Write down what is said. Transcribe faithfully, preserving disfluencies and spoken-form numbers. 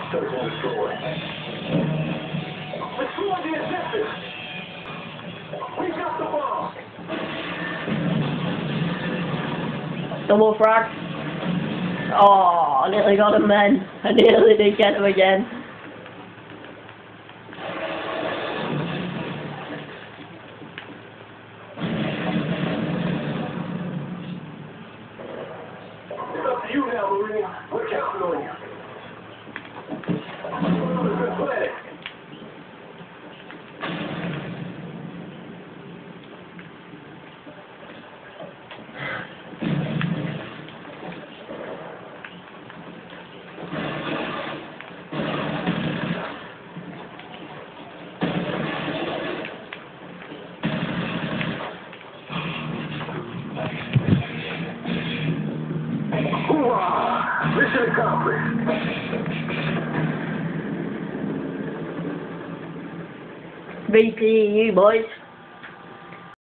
Search and destroy. Destroy the objective. We got the bomb. Double frag. Oh, I nearly got him then. I nearly did get him again. It's up to you now, Marine. We're counting on you. Good play. Hoorah! Mission accomplished. V C U boys.